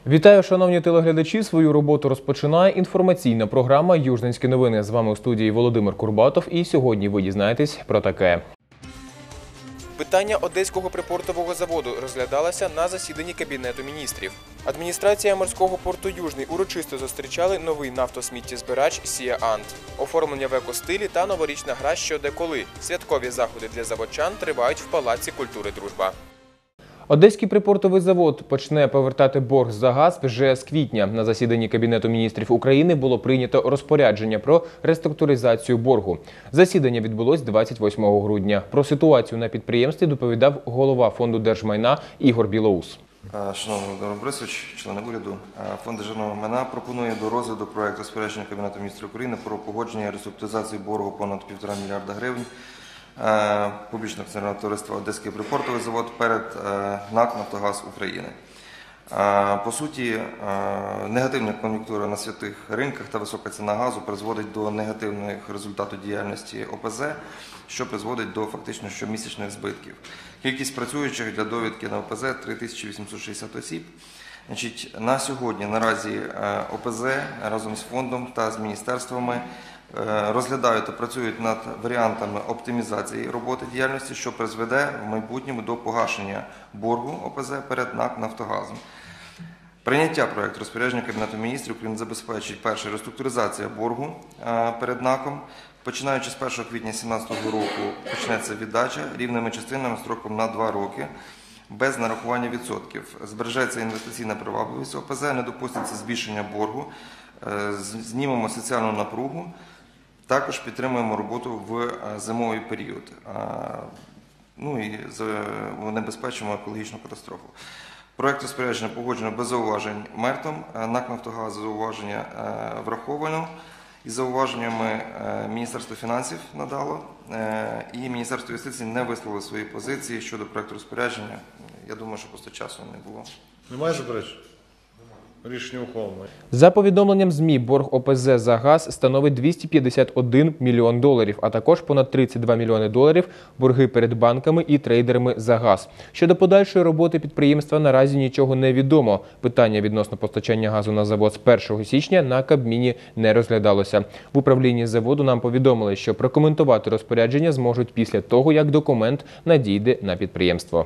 Вітаю, шановні телеглядачі! Свою роботу розпочинає інформаційна програма «Южненські новини». З вами у студії Володимир Курбатов, і сьогодні ви дізнаєтесь про таке. Питання Одеського припортового заводу розглядалося на засіданні Кабінету міністрів. Адміністрація морського порту «Южний» урочисто зустрічали новий нафтосміттєзбирач «Сія Ант». Оформлення в екостилі та новорічна гра «Що де коли». Святкові заходи для заводчан тривають в Палаці культури «Дружба». Одеський припортовий завод почне повертати борг за газ вже з квітня. На засіданні Кабінету міністрів України було прийнято розпорядження про реструктуризацію боргу. Засідання відбулось 28 грудня. Про ситуацію на підприємстві доповідав голова Фонду держмайна Ігор Білоус. Шановний Володимир Борисович, члени уряду, Фонд державного майна пропонує до розгляду проект розпорядження Кабінету міністрів України про погодження реструктуризації боргу понад 1,5 мільярда гривень публічного акціонерного товариства «Одеський припортовий завод» перед НАК «Нафтогаз України». По суті, негативна кон'юнктура на світових ринках та висока ціна газу призводить до негативних результатів діяльності ОПЗ, що призводить до фактично щомісячних збитків. Кількість працюючих для довідки на ОПЗ – 3860 осіб. На сьогодні наразі ОПЗ разом з фондом та з міністерствами розглядають та працюють над варіантами оптимізації роботи діяльності, що призведе в майбутньому до погашення боргу ОПЗ перед НАК «Нафтогазом». Прийняття проєкту розпорядження Кабінету міністрів України забезпечить перше реструктуризація боргу перед НАКом. Починаючи з 1 квітня 2017 року почнеться віддача рівними частинами строком на 2 роки без нарахування відсотків. Збережеться інвестиційна привабливість ОПЗ, не допуститься збільшення боргу, знімемо соціальну напругу. Також підтримуємо роботу в зимовий період, і небезпечимо екологічну катастрофу. Проєкт розпорядження погоджено без зауважень МЕРТом, НАК «Нафтогаз» зауваження враховано, із зауваженнями Міністерство фінансів надало, і Міністерство юстиції не висловило свої позиції щодо проєкту розпорядження. Я думаю, що просто часу не було. Немає заперечень? Рішення ухвалено. За повідомленням ЗМІ, борг ОПЗ за газ становить 251 мільйон доларів, а також понад 32 мільйони доларів борги перед банками і трейдерами за газ. Щодо подальшої роботи підприємства наразі нічого не відомо. Питання відносно постачання газу на завод з 1 січня на Кабміні не розглядалося. В управлінні заводу нам повідомили, що прокоментувати розпорядження зможуть після того, як документ надійде на підприємство.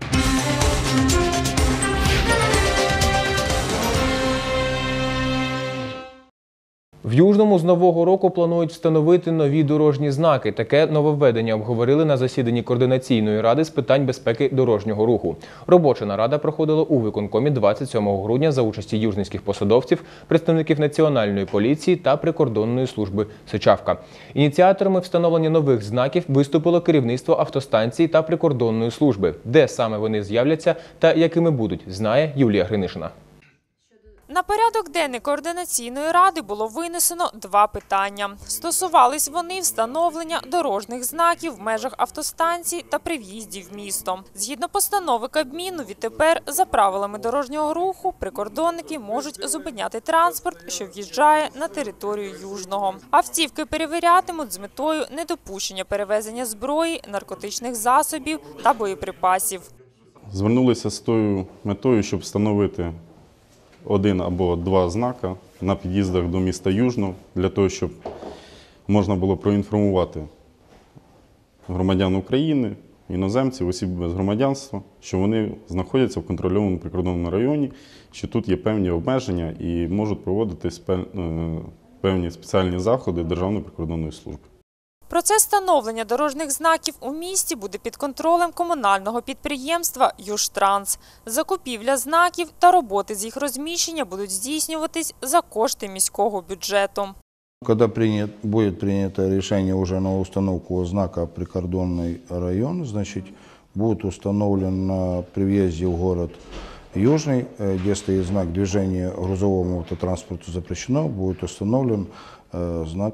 В Южному з нового року планують встановити нові дорожні знаки. Таке нововведення обговорили на засіданні Координаційної ради з питань безпеки дорожнього руху. Робоча нарада проходила у виконкомі 27 грудня за участі южненських посадовців, представників Національної поліції та прикордонної служби «Сичавка». Ініціаторами встановлення нових знаків виступило керівництво автостанції та прикордонної служби. Де саме вони з'являться та якими будуть, знає Юлія Гринишина. На порядок денний Координаційної ради було винесено 2 питання. Стосувались вони встановлення дорожніх знаків в межах автостанцій та при в'їзді в місто. Згідно постанови Кабміну, відтепер за правилами дорожнього руху прикордонники можуть зупиняти транспорт, що в'їжджає на територію Южного. Автівки перевірятимуть з метою недопущення перевезення зброї, наркотичних засобів та боєприпасів. Звернулися з тою метою, щоб встановити 1 або 2 знака на під'їздах до міста Южного, для того, щоб можна було проінформувати громадян України, іноземців, осіб без громадянства, що вони знаходяться в контрольованому прикордонному районі, що тут є певні обмеження і можуть проводитись певні спеціальні заходи Державної прикордонної служби. Процес встановлення дорожніх знаків у місті буде під контролем комунального підприємства «Южтранс». Закупівля знаків та роботи з їх розміщення будуть здійснюватись за кошти міського бюджету. Когда будет принято решение уже на установку знака «Прикордонный район», значит, будет установлен при въезде в город Южный, где стоит знак «Движение грузовому автотранспорту запрещено», будет установлен знак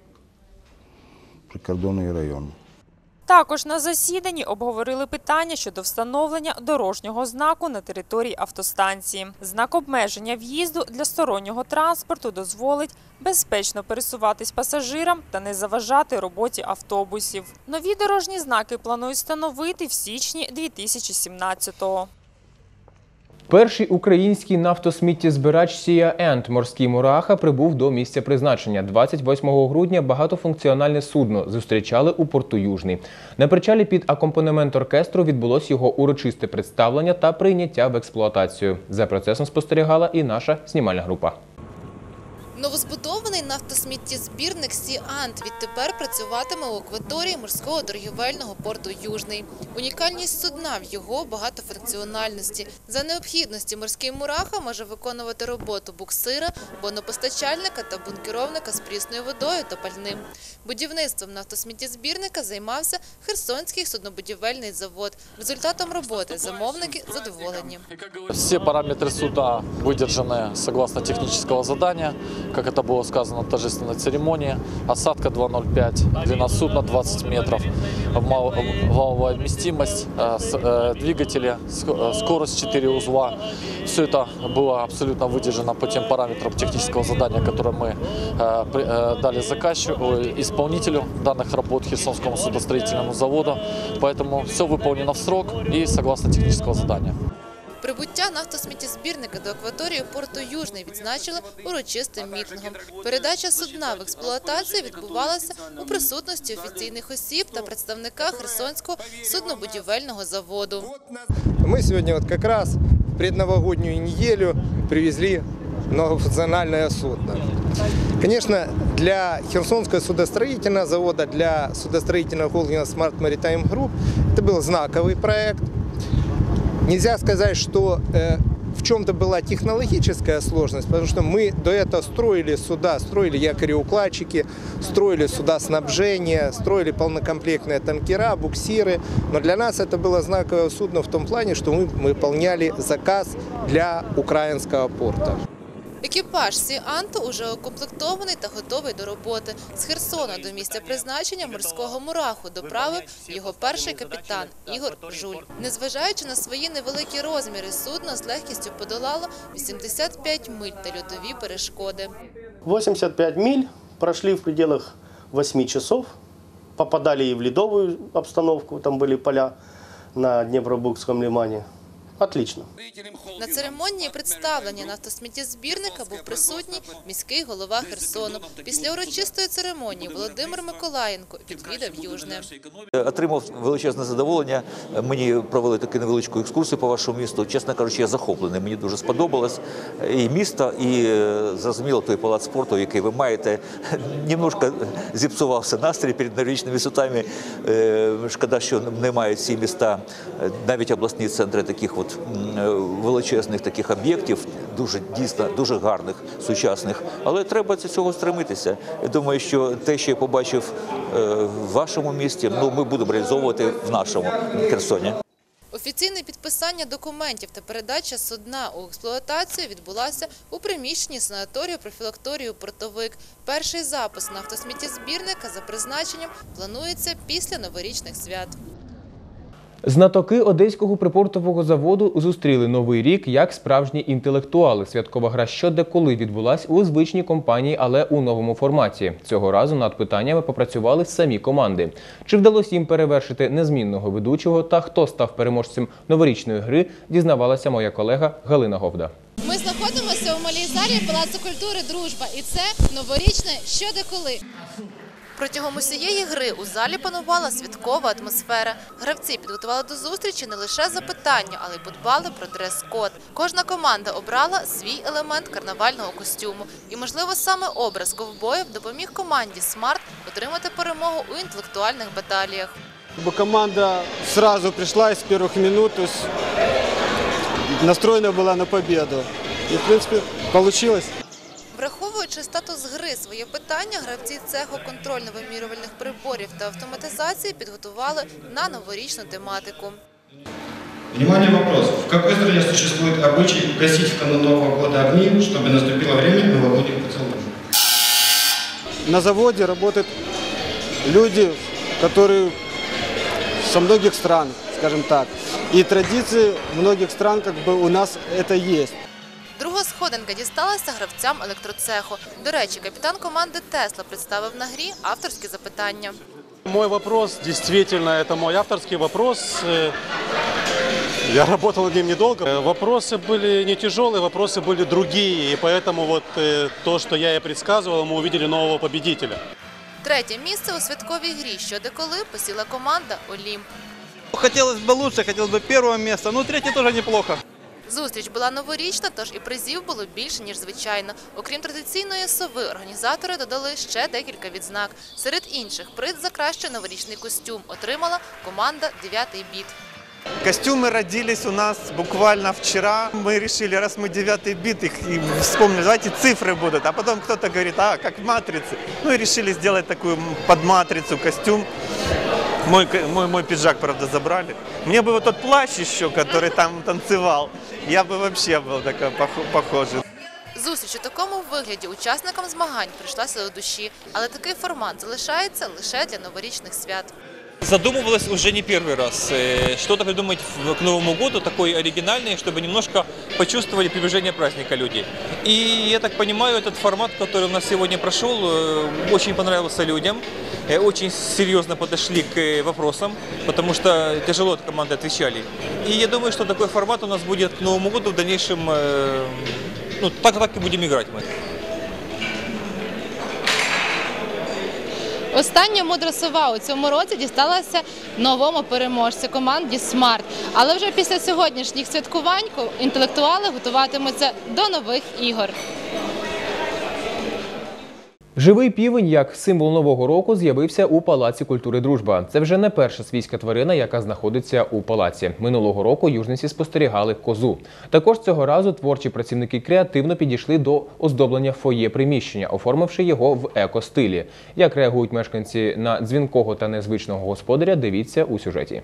«Прикордонний район». Також на засіданні обговорили питання щодо встановлення дорожнього знаку на території автостанції. Знак обмеження в'їзду для стороннього транспорту дозволить безпечно пересуватись пасажирам та не заважати роботі автобусів. Нові дорожні знаки планують встановити в січні 2017-го. Перший український нафтосміттєзбирач Сія Енд «Морський Мураха» прибув до місця призначення. 28 грудня багатофункціональне судно зустрічали у порту Южний. На причалі під акомпанемент оркестру відбулось його урочисте представлення та прийняття в експлуатацію. За процесом спостерігала і наша знімальна група. Новозбудований нафтосміттєзбірник «Сіант» відтепер працюватиме у акваторії морського торгівельного порту «Южний». Унікальність судна в його багатофункціональності. За необхідності «Морський Мураха» може виконувати роботу буксира, бонопостачальника та бункеровника з прісною водою та пальним. Будівництвом нафтосміттєзбірника займався Херсонський суднобудівельний завод. Результатом роботи замовники задоволені. Все параметры суда выдержаны согласно технического задания, как это было сказано в торжественной церемонии. Осадка 2,05, длина судна 20 метров, валовая вместимость, двигатели, скорость 4 узла. Все это было абсолютно выдержано по тем параметрам технического задания, которые мы дали заказчику, исполнителю данных работ Херсонскому судостроительному заводу. Поэтому все выполнено в срок и согласно технического задания. Прибуття нафтосміттєзбірника до акваторії порту Южний відзначили урочистим мітингом. Передача судна в експлуатацію відбувалася у присутності офіційних осіб та представника Херсонського суднобудівельного заводу. Мы сегодня вот как раз в предновогоднюю неделю привезли многофункциональное судно. Конечно, для Херсонского судостроительного завода, для судостроительного холдинга Smart Maritime Group это был знаковый проект. Нельзя сказать, что в чем-то была технологическая сложность, потому что мы до этого строили суда, строили якореукладчики, строили суда снабжения, строили полнокомплектные танкера, буксиры. Но для нас это было знаковое судно в том плане, что мы выполняли заказ для украинского порта. Екіпаж «Сіанту» уже укомплектований та готовий до роботи. З Херсона до місця призначення «Морського Мураху» доправив його перший капітан Ігор Жуль. Незважаючи на свої невеликі розміри, судно з легкістю подолало 85 миль та льодові перешкоди. 85 миль прошли в пределах 8 часов, попадали и в ледовую обстановку, там были поля на Днепробургском лимане. Отлично. На церемонії представлення нафтосміттєзбірника був присутній міський голова Херсону. Після урочистої церемонії Володимир Миколаєнко відвідав Южне. Отримав величезне задоволення. Мені провели таку невеличку екскурсію по вашому місту. Чесно кажучи, я захоплений. Мені дуже сподобалось і місто, і зрозуміло той палац спорту, який ви маєте. Немножко зіпсувався настрій перед новорічними святами. Шкода, що немає ці міста, навіть обласні центри таких величезних таких об'єктів, дійсно дуже гарних, сучасних, але треба до цього стремитися. Я думаю, що те, що я побачив в вашому місті, ми будемо реалізовувати в нашому Херсоні. Офіційне підписання документів та передача судна у експлуатацію відбулася у приміщенні санаторію-профілакторію «Портовик». Перший запуск нафтосміттєзбірника за призначенням планується після новорічних свят. Знатоки Одеського припортового заводу зустріли Новий рік як справжні інтелектуали. Святкова гра «Що, де, коли» відбулась у звичній компанії, але у новому форматі. Цього разу над питаннями попрацювали самі команди. Чи вдалося їм перевершити незмінного ведучого та хто став переможцем новорічної гри, дізнавалася моя колега Галина Говда. Ми знаходимося у малій залі Палацу культури «Дружба» і це новорічне «Що, де, коли». Протягом усієї гри у залі панувала святкова атмосфера. Гравці підготували до зустрічі не лише запитання, але й подбали про дрес-код. Кожна команда обрала свій елемент карнавального костюму. І, можливо, саме образ ковбоїв допоміг команді «Смарт» отримати перемогу у інтелектуальних баталіях. Команда одразу прийшла з перших минут, настроєна була на победу. І, в принципі, вийшло. Враховуючи статус гри, своє питання гравці цеху контрольно-вимірювальних приборів та автоматизації підготували на новорічну тематику. Внимание, вопрос. В какой стране существует обычай гасить в канун Нового года огни, чтобы наступило время новогодних поцелуев? На заводе работают люди, которые со многих стран, скажем так. И традиции многих стран у нас это есть. Друга сходинка дісталася гравцям електроцеху. До речі, капітан команди «Тесла» представив на грі авторські запитання. Мой вопрос, действительно, это мой авторский вопрос. Я работал над ним недолго. Вопросы были не тяжелые, вопросы были другие. И поэтому вот то, что я и предсказывал, мы увидели нового победителя. Третє місце у святковій грі «Що де коли» посіла команда «Олімп». Хотелось бы лучше, хотелось бы первое место, но третье тоже неплохо. Зустріч була новорічна, тож і призів було більше, ніж звичайно. Окрім традиційної сови, організатори додали ще декілька відзнак. Серед інших приз за кращий новорічний костюм отримала команда «9-й біт». Костюмы родились у нас буквально вчера. Мы решили, раз мы 9-й бит, их и вспомнили, давайте цифры будут. А потом кто-то говорит, как в «Матрице». Ну и решили сделать такую под «Матрицу» костюм. Мой пиджак, правда, забрали. Мне бы вот тот плащ еще, который там танцевал, я бы вообще был такой похожий. Зустріч у такому вигляді учасникам змагань прийшлася до душі, але такий формат залишається лише для новорічних свят. Задумывалась уже не первый раз, что-то придумать к Новому году, такое оригинальное, чтобы немножко почувствовали приближение праздника люди. И я так понимаю, этот формат, который у нас сегодня прошел, очень понравился людям, очень серьезно подошли к вопросам, потому что тяжело от команды отвечали. И я думаю, что такой формат у нас будет к Новому году в дальнейшем, ну, так и будем играть мы. Остання мудра сова у цьому році дісталася новому переможцю команді «Смарт». Але вже після сьогоднішніх святкувань інтелектуали готуватимуться до нових ігор. Живий півень як символ Нового року з'явився у Палаці культури «Дружба». Це вже не перша свійська тварина, яка знаходиться у палаці. Минулого року южниці спостерігали козу. Також цього разу творчі працівники креативно підійшли до оздоблення фоє приміщення, оформивши його в еко-стилі. Як реагують мешканці на дзвінкого та незвичного господаря, дивіться у сюжеті.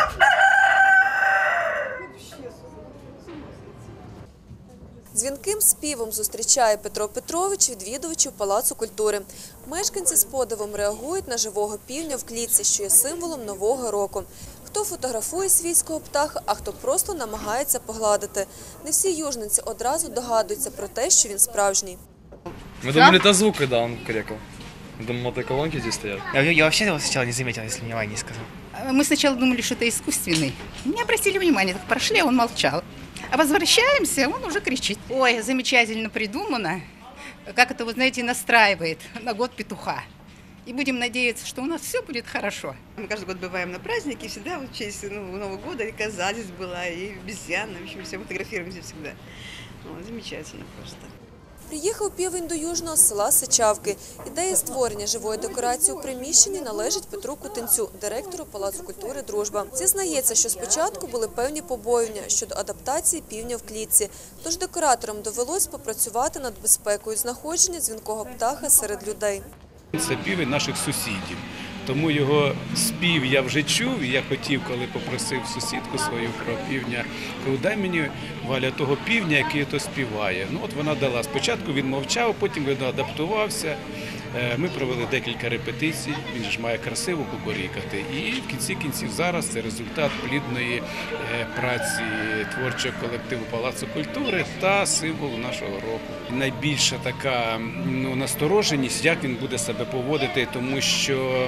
Дзвінким співом зустрічає Петро Петрович відвідувачів Палацу культури. Мешканці з подивом реагують на живого півня в клітці, що є символом Нового року. Хто фотографує свійського птаха, а хто просто намагається погладити. Не всі южниці одразу догадуються про те, що він справжній. Мы думали, это звук, когда он крекал. Думал, мотоколонки здесь стоят. Я вообще его сначала не заметил, если внимание не сказал. Мы сначала думали, что это искусственный. Не обратили внимания, так прошли, а он молчал. А возвращаемся, он уже кричит. Ой, замечательно придумано. Как это, вы знаете, настраивает на год петуха. И будем надеяться, что у нас все будет хорошо. Мы каждый год бываем на празднике, всегда в честь Нового года, и коза здесь была, и обезьяна, в общем, все фотографируемся всегда. Замечательно просто. Приїхав півень до южного села Сичавки. Ідея створення живої декорації у приміщенні належить Петру Кутенцю, директору Палацу культури «Дружба». Зізнається, що спочатку були певні побоювання щодо адаптації півня в клітці. Тож декораторам довелось попрацювати над безпекою знаходження дзвінкого птаха серед людей. Це півень наших сусідів. Тому його спів я вже чув, і я хотів, коли попросив сусідку свою про півня, кажу, дай мені, Валя, того півня, який то співає. Ну от вона дала. Спочатку він мовчав, потім він адаптувався. Ми провели декілька репетицій, він ж має красиво кукурікати. І в кінці кінців зараз це результат плідної праці творчого колективу Палацу культури та символу нашого року. Найбільша така настороженість, як він буде себе поводити, тому що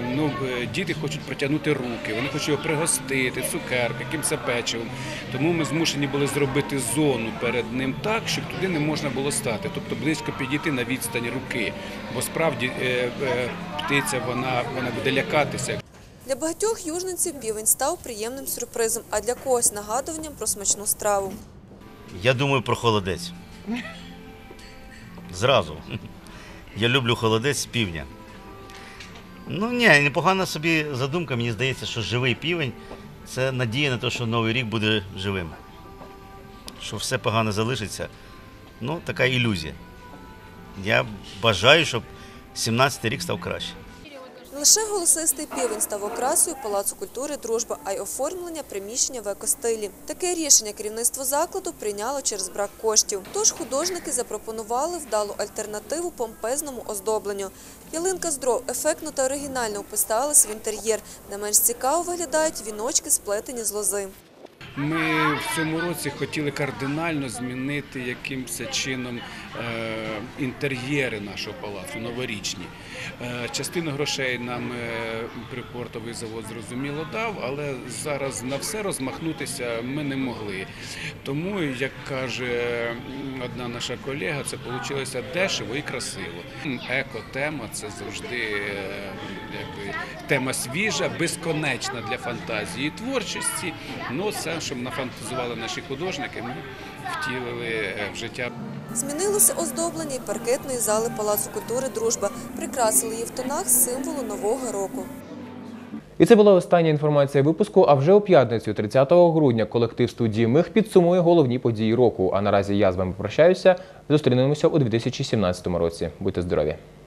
діти хочуть протягнути руки, вони хочуть його пригостити, цукерки, якимось печивом. Тому ми змушені були зробити зону перед ним так, щоб туди не можна було стати, тобто близько підійти на відстань руки. Бо справді птиця, вона буде лякатися. Для багатьох южниців півень став приємним сюрпризом, а для когось нагадуванням про смачну страву. Я думаю про холодець. Зразу. Я люблю холодець з півня. Непогана собі задумка. Мені здається, що живий півень – це надія на те, що Новий рік буде живим. Що все погано залишиться. Така ілюзія. Я бажаю, щоб 17-й рік став краще. Не лише голосистий півень став окрасою Палацу культури «Дружба», а й оформлення приміщення в екостилі. Таке рішення керівництво закладу прийняло через брак коштів. Тож художники запропонували вдалу альтернативу помпезному оздобленню. Ялинка з дров ефектно та оригінально вписалась в інтер'єр. Не менш цікаво виглядають віночки, сплетені з лози. ми в цьому році хотіли кардинально змінити якимось чином інтер'єри нашого палацу, новорічні. Частину грошей нам припортовий завод, зрозуміло, дав, але зараз на все розмахнутися ми не могли. Тому, як каже одна наша колега, це вийшло дешево і красиво. Еко-тема – це завжди тема свіжа, безконечна для фантазії і творчості. Ну, це, щоб нафантазували наші художники, ми втілили в життя. Змінилося оздоблення і паркетної зали Палацу культури «Дружба». Прикрасили її в тонах символу Нового року. І це була остання інформація випуску, а вже у п'ятницю, 30 грудня, колектив студії «Мих» підсумує головні події року. А наразі я з вами прощаюся. Зустрінемося у 2017 році. Будьте здорові!